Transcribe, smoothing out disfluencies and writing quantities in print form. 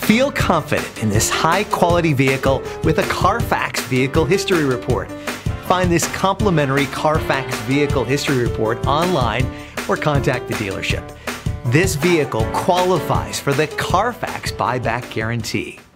Feel confident in this high-quality vehicle with a Carfax Vehicle History Report. Find this complimentary Carfax Vehicle History Report online or contact the dealership. This vehicle qualifies for the Carfax Buyback Guarantee.